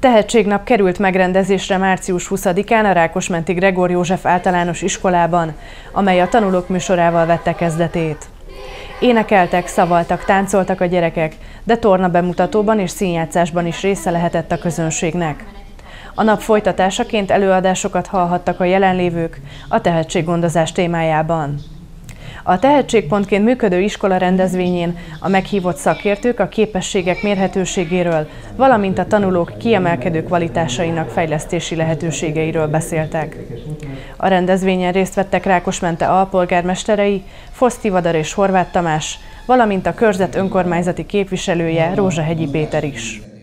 Tehetségnap került megrendezésre március 20-án a Rákosmenti Gregor József Általános Iskolában, amely a Tanulók műsorával vette kezdetét. Énekeltek, szavaltak, táncoltak a gyerekek, de torna bemutatóban és színjátszásban is része lehetett a közönségnek. A nap folytatásaként előadásokat hallhattak a jelenlévők a tehetséggondozás témájában. A tehetségpontként működő iskola rendezvényén a meghívott szakértők a képességek mérhetőségéről, valamint a tanulók kiemelkedő kvalitásainak fejlesztési lehetőségeiről beszéltek. A rendezvényen részt vettek Rákosmente alpolgármesterei, Fosz Tivadar és Horváth Tamás, valamint a körzet önkormányzati képviselője, Rózsahegyi Péter is.